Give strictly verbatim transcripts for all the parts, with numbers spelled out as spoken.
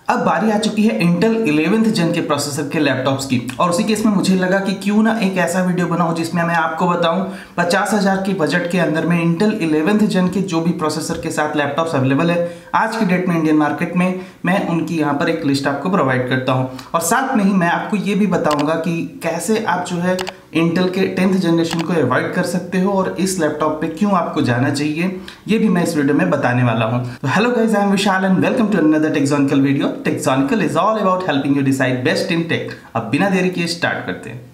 अब बारी आ चुकी है इंटेल इलेवेंथ जेन के प्रोसेसर के लैपटॉप्स की, और उसी केस में मुझे लगा कि क्यों ना एक ऐसा वीडियो बनाऊं जिसमें मैं आपको बताऊं पचास हज़ार के बजट के अंदर में इंटेल इलेवेंथ जेन के जो भी प्रोसेसर के साथ लैपटॉप्स अवेलेबल है आज की डेट में इंडियन मार्केट में, मैं उनकी यहाँ पर एक लिस्ट आपको प्रोवाइड करता हूँ। और साथ में ही मैं आपको ये भी बताऊँगा कि कैसे आप जो है इंटेल के टेंथ जनरेशन को अवॉइड कर सकते हो और इस लैपटॉप पे क्यों आपको जाना चाहिए, ये भी मैं इस वीडियो में बताने वाला हूं। तो hello guys, I am Vishal and welcome to another Techsonical video. Techsonical is all about helping you decide best in tech. अब बिना देरी किए स्टार्ट करते हैं।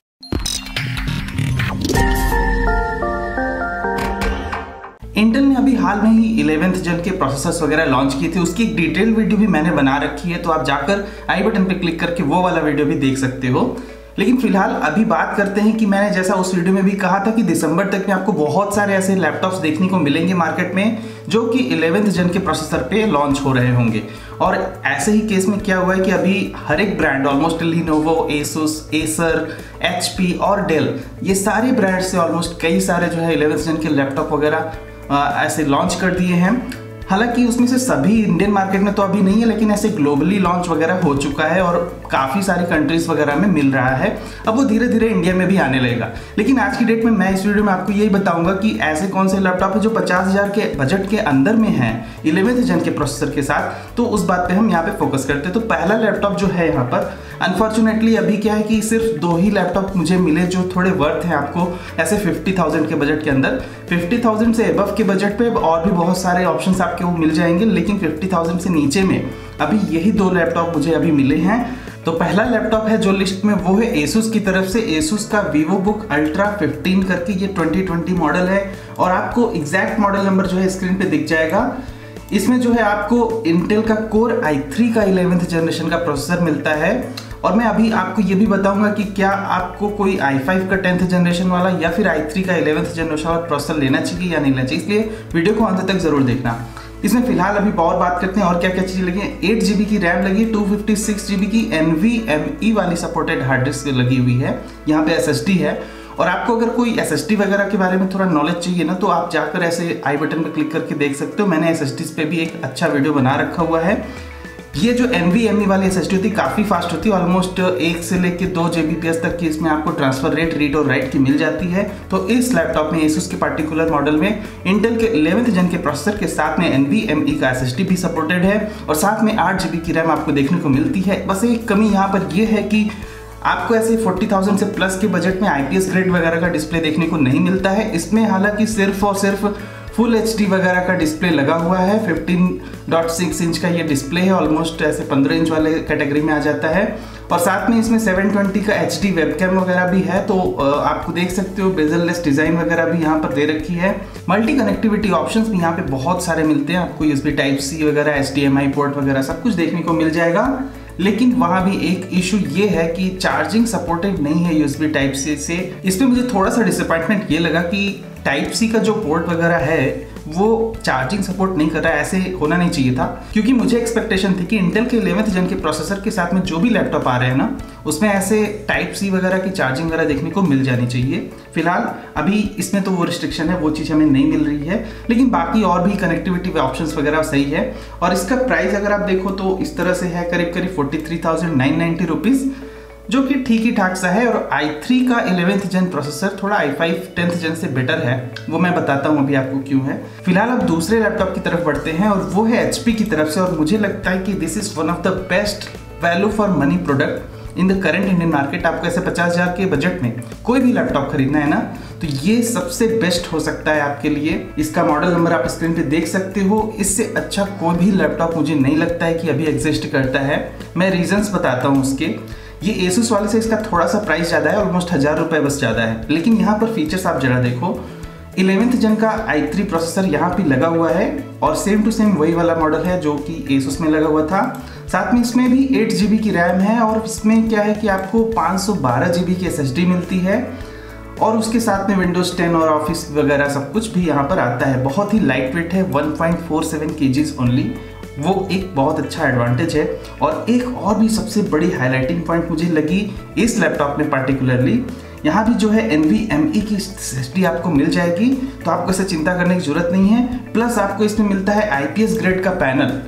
इंटेल ने अभी हाल में ही इलेवेंथ जेन के प्रोसेसर्स वगैरह लॉन्च किए थे, उसकी एक डिटेल वीडियो भी मैंने बना रखी है, तो आप जाकर आई बटन पे क्लिक करके वो वाला वीडियो भी देख सकते हो। लेकिन फिलहाल अभी बात करते हैं कि मैंने जैसा उस वीडियो में भी कहा था कि दिसंबर तक में आपको बहुत सारे ऐसे लैपटॉप्स देखने को मिलेंगे मार्केट में जो कि इलेवेंथ जेन के प्रोसेसर पे लॉन्च हो रहे होंगे। और ऐसे ही केस में क्या हुआ है कि अभी हर एक brand almost Lenovo, Asus, Acer, HP और डेल, ये सारे ब्रांड से ऑलमोस्ट कई सारे जो है इलेवेंथ जेन के लैपटॉप वगैरह ऐसे लॉन्च कर दिए हैं। हालांकि उसमें से सभी इंडियन मार्केट में तो अभी नहीं है, लेकिन ऐसे ग्लोबली लॉन्च वगैरह हो चुका है और काफ़ी सारी कंट्रीज वगैरह में मिल रहा है। अब वो धीरे धीरे इंडिया में भी आने लगेगा। लेकिन आज की डेट में मैं इस वीडियो में आपको यही बताऊंगा कि ऐसे कौन से लैपटॉप है जो पचास हज़ार के बजट के अंदर में है इलेवेंथ जेन के प्रोसेसर के साथ, तो उस बात पर हम यहाँ पे फोकस करते हैं। तो पहला लैपटॉप जो है यहाँ पर, अनफॉर्चुनेटली अभी क्या है कि सिर्फ दो ही लैपटॉप मुझे मिले जो थोड़े वर्थ हैं आपको ऐसे फिफ्टी थाउजेंड के बजट के अंदर। फिफ्टी थाउजेंड से अबव के बजट पे और भी बहुत सारे ऑप्शंस आपको मिल जाएंगे, लेकिन फिफ्टी थाउजेंड से नीचे में अभी यही दो लैपटॉप मुझे अभी मिले हैं। तो पहला लैपटॉप है जो लिस्ट में वो है एसुस की तरफ से, एसुस का वीवोबुक अल्ट्रा फिफ्टीन करके, ये ट्वेंटी ट्वेंटी मॉडल है और आपको एग्जैक्ट मॉडल नंबर जो है स्क्रीन पे दिख जाएगा। इसमें जो है आपको इंटेल का कोर आई थ्री का इलेवेंथ जनरेशन का प्रोसेसर मिलता है। और मैं अभी आपको ये भी बताऊंगा कि क्या आपको कोई आई फाइव का टेंथ जनरेशन वाला या फिर आई थ्री का इलेवेंथ जनरेशन वाला प्रोसेसर लेना चाहिए या नहीं लेना चाहिए, इसलिए वीडियो को अंत तक जरूर देखना। इसमें फिलहाल अभी और बात करते हैं और क्या क्या चीज़ें लगी है। एट जी बी की रैम लगी है, two fifty six G B की एन वी एम ई वाली सपोर्टेड हार्ड डिस्क लगी हुई है। यहाँ पे एस एस डी है, और आपको अगर कोई एस एस डी वगैरह के बारे में थोड़ा नॉलेज चाहिए ना, तो आप जाकर ऐसे आई बटन पर क्लिक करके देख सकते हो। मैंने एस एस डी पे भी एक अच्छा वीडियो बना रखा हुआ है। ये जो एन वी एम ई वाली एस एस डी होती है काफ़ी फास्ट होती है, ऑलमोस्ट एक से लेके दो जी बी पी एस तक की इसमें आपको ट्रांसफर रेट रीड और राइट की मिल जाती है। तो इस लैपटॉप में एसुस के पार्टिकुलर मॉडल में इंटेल के इलेवेंथ जेन के प्रोसेसर के साथ में एन वी एम ई का एस एस डी भी सपोर्टेड है और साथ में आठ जी बी की रैम आपको देखने को मिलती है। बस एक कमी यहाँ पर यह है कि आपको ऐसे फोर्टी थाउजेंड से प्लस के बजट में आई पी एस ग्रेड वगैरह का डिस्प्ले देखने को नहीं मिलता है। इसमें हालांकि सिर्फ और सिर्फ फुल एच डी वगैरह का डिस्प्ले लगा हुआ है। फिफ्टीन पॉइंट सिक्स इंच का ये डिस्प्ले है, ऑलमोस्ट ऐसे पंद्रह इंच वाले कैटेगरी में आ जाता है। और साथ में इसमें सेवन ट्वेंटी का एच डी वेबकैम वगैरह भी है, तो आपको देख सकते हो बेजललेस डिजाइन वगैरह भी यहाँ पर दे रखी है। मल्टी कनेक्टिविटी ऑप्शंस भी यहाँ पे बहुत सारे मिलते हैं, आपको यूएसबी टाइप सी वगैरह, H D M I port वगैरह सब कुछ देखने को मिल जाएगा। लेकिन वहाँ भी एक इशू ये है कि चार्जिंग सपोर्टेड नहीं है यूएसबी टाइप सी से। इसमें मुझे थोड़ा सा डिसअपॉइंटमेंट ये लगा कि टाइप सी का जो पोर्ट वगैरह है वो चार्जिंग सपोर्ट नहीं कर रहा है। ऐसे होना नहीं चाहिए था, क्योंकि मुझे एक्सपेक्टेशन थी कि इंटेल के इलेवेंथ जेन के प्रोसेसर के साथ में जो भी लैपटॉप आ रहे हैं ना, उसमें ऐसे टाइप सी वगैरह की चार्जिंग वगैरह देखने को मिल जानी चाहिए। फिलहाल अभी इसमें तो वो रिस्ट्रिक्शन है, वो चीज़ हमें नहीं मिल रही है, लेकिन बाकी और भी कनेक्टिविटी ऑप्शंस वगैरह सही है। और इसका प्राइस अगर आप देखो तो इस तरह से है, करीब करीब forty three thousand nine ninety rupees, जो कि ठीक ही ठाक सा है। और आई थ्री का इलेवेंथ जेन प्रोसेसर थोड़ा आई फाइव टेंथ जेन से बेटर है, वो मैं बताता हूँ अभी आपको क्यों है। फिलहाल अब दूसरे लैपटॉप की तरफ बढ़ते हैं और वो है एचपी की तरफ से। और मुझे लगता है कि this is one of the best value for money product in the current Indian market. आपको ऐसे पचास हज़ार के बजट में कोई भी लैपटॉप खरीदना है ना, तो ये सबसे बेस्ट हो सकता है आपके लिए। इसका मॉडल नंबर आप स्क्रीन पे देख सकते हो। इससे अच्छा कोई भी लैपटॉप मुझे नहीं लगता है कि अभी एग्जिस्ट करता है। मैं रीजंस बताता हूँ उसके। ये एसुस वाले से इसका थोड़ा सा प्राइस ज़्यादा है, ऑलमोस्ट हज़ार रुपये बस ज़्यादा है, लेकिन यहाँ पर फीचर्स आप जरा देखो। इलेवेंथ जेन का आई थ्री प्रोसेसर यहाँ पे लगा हुआ है और सेम टू सेम वही वाला मॉडल है जो कि एसुस में लगा हुआ था। साथ में इसमें भी एट जी बी की रैम है और इसमें क्या है कि आपको पाँच सौ बारह जी बी की एस एस डी मिलती है और उसके साथ में विंडोज टेन और ऑफिस वगैरह सब कुछ भी यहाँ पर आता है। बहुत ही लाइट वेट है, one point four seven KGs only, वो एक बहुत अच्छा एडवांटेज है। और एक और भी सबसे बड़ी हाईलाइटिंग पॉइंट मुझे लगी इस लैपटॉप में पार्टिकुलरली, यहाँ भी जो है एन वी एम ई की एसएसडी आपको मिल जाएगी, तो आपको इससे चिंता करने की जरूरत नहीं है। प्लस आपको इसमें मिलता है आई पी एस ग्रेड का पैनल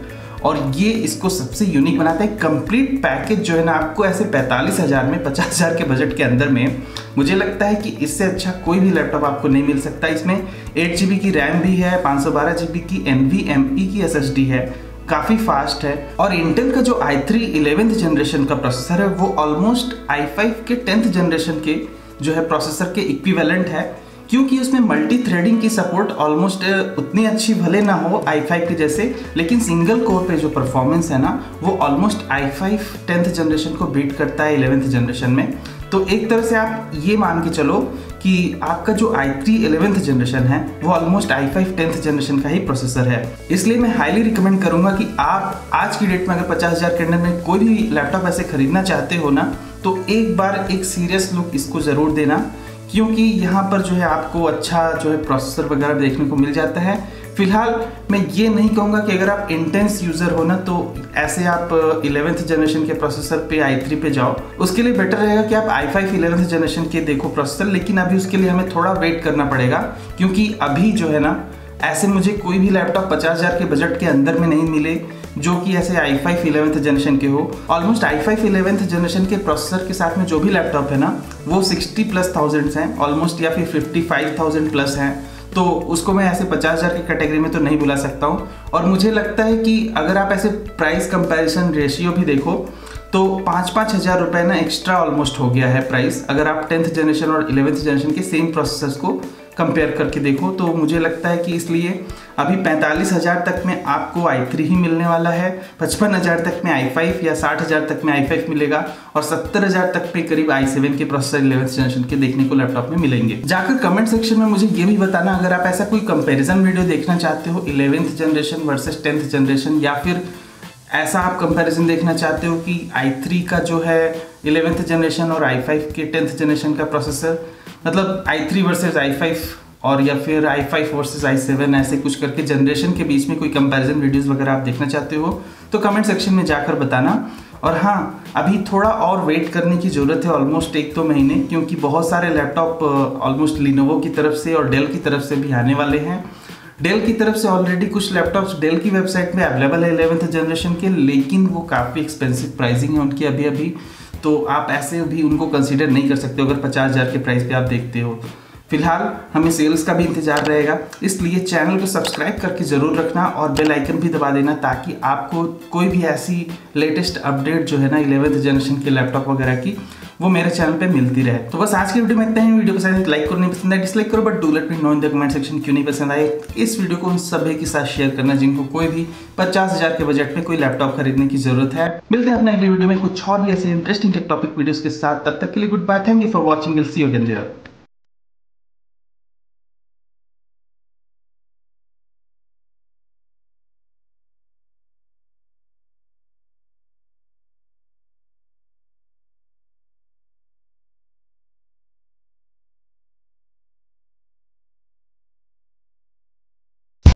और ये इसको सबसे यूनिक बनाता है। कंप्लीट पैकेज जो है ना आपको ऐसे पैंतालीस हज़ार में, पचास हज़ार के बजट के अंदर में, मुझे लगता है कि इससे अच्छा कोई भी लैपटॉप आपको नहीं मिल सकता। इसमें एट जी बी की रैम भी है, पाँच सौ बारह जी बी की एन वी एम ई की एस एस डी है, काफ़ी फास्ट है। और इंटेल का जो आई थ्री इलेवेंथ जनरेशन का प्रोसेसर है वो ऑलमोस्ट आई फाइव के टेंथ जनरेशन के जो है प्रोसेसर के इक्विवेलेंट है, क्योंकि उसमें मल्टी थ्रेडिंग की सपोर्ट ऑलमोस्ट उतनी अच्छी भले ना हो आई फाइव के जैसे, लेकिन सिंगल कोर पे जो परफॉर्मेंस है ना वो almost I five tenth generation को बीट करता है इलेवेंथ जनरेशन में। तो एक तरह से आप ये मान के चलो कि आपका जो आई थ्री इलेवेंथ जनरेशन है वो almost I five tenth generation का ही प्रोसेसर है। इसलिए मैं हाईली रिकमेंड करूंगा कि आप आज की डेट में अगर पचास हज़ार के अंदर में कोई भी लैपटॉप ऐसे खरीदना चाहते हो ना, तो एक बार एक सीरियस लुक इसको ज़रूर देना, क्योंकि यहाँ पर जो है आपको अच्छा जो है प्रोसेसर वगैरह देखने को मिल जाता है। फिलहाल मैं ये नहीं कहूँगा कि अगर आप इंटेंस यूज़र हो ना तो ऐसे आप इलेवेंथ जनरेशन के प्रोसेसर पे आई थ्री पे जाओ, उसके लिए बेटर रहेगा कि आप आई फाइव इलेवेंथ जनरेशन के देखो प्रोसेसर। लेकिन अभी उसके लिए हमें थोड़ा वेट करना पड़ेगा, क्योंकि अभी जो है ना ऐसे मुझे कोई भी लैपटॉप पचास हज़ार के बजट के अंदर में नहीं मिले जो कि ऐसे आई फाइव इलेवेंथ जनरेशन के हो। Almost I five eleventh generation के प्रोसेसर के साथ में जो भी लैपटॉप है ना वो सिक्सटी प्लस थाउजेंड्स हैं ऑलमोस्ट, या फिर फिफ्टी फाइव थाउजेंड प्लस हैं, तो उसको मैं ऐसे पचास हज़ार की कैटेगरी में तो नहीं बुला सकता हूँ। और मुझे लगता है कि अगर आप ऐसे प्राइस कंपैरिजन रेशियो भी देखो तो पाँच पाँच हज़ार रुपये ना एक्स्ट्रा ऑलमोस्ट हो गया है प्राइस, अगर आप टेंथ जनरेशन और इलेवेंथ जनरेशन के सेम प्रोसेसर्स को कंपेयर करके देखो। तो मुझे लगता है कि इसलिए अभी पैंतालीस हज़ार तक में आपको आई थ्री ही मिलने वाला है, पचपन हज़ार तक में आई फाइव या साठ हज़ार तक में आई फाइव मिलेगा, और सत्तर हज़ार तक पे करीब आई सेवन के प्रोसेसर इलेवेंथ जनरेशन के देखने को लैपटॉप में मिलेंगे। जाकर कमेंट सेक्शन में मुझे ये भी बताना अगर आप ऐसा कोई कंपेरिजन वीडियो देखना चाहते हो eleventh generation versus tenth generation, या फिर ऐसा आप कंपैरिजन देखना चाहते हो कि आई थ्री का जो है इलेवेंथ जनरेशन और आई फाइव के टेंथ जनरेशन का प्रोसेसर, मतलब I three versus I five, और या फिर I five versus I seven, ऐसे कुछ करके जनरेशन के बीच में कोई कंपैरिजन वीडियोस वगैरह आप देखना चाहते हो तो कमेंट सेक्शन में जाकर बताना। और हाँ, अभी थोड़ा और वेट करने की ज़रूरत है, ऑलमोस्ट एक दो महीने, क्योंकि बहुत सारे लैपटॉप ऑलमोस्ट लिनोवो की तरफ से और डेल की तरफ से भी आने वाले हैं। डेल की तरफ से ऑलरेडी कुछ लैपटॉप्स डेल की वेबसाइट में अवेलेबल है इलेवेंथ जनरेशन के, लेकिन वो काफ़ी एक्सपेंसिव प्राइसिंग है उनकी अभी अभी, तो आप ऐसे भी उनको कंसीडर नहीं कर सकते अगर पचास हज़ार के प्राइस पे आप देखते हो। फिलहाल हमें सेल्स का भी इंतजार रहेगा, इसलिए चैनल को सब्सक्राइब करके ज़रूर रखना और बेल आइकन भी दबा देना, ताकि आपको कोई भी ऐसी लेटेस्ट अपडेट जो है ना इलेवेंथ जनरेशन के लैपटॉप वगैरह की वो मेरे चैनल पे मिलती रहे। तो बस आज की वीडियो में इतना ही। वीडियो पसंद है लाइक करो, नहीं पसंद है डिसलाइक करो, but do let me know in the comment section क्यों नहीं पसंद आए। इस वीडियो को उन सभी के साथ शेयर करना जिनको कोई भी पचास हज़ार के बजट में कोई लैपटॉप खरीदने की जरूरत है। मिलते हैं अपने अगली वीडियो में कुछ और भी ऐसे इंटरेस्टिंग टेक टॉपिक वीडियोस के साथ, तब तक के लिए goodbye, thank you for watching, will see you again there.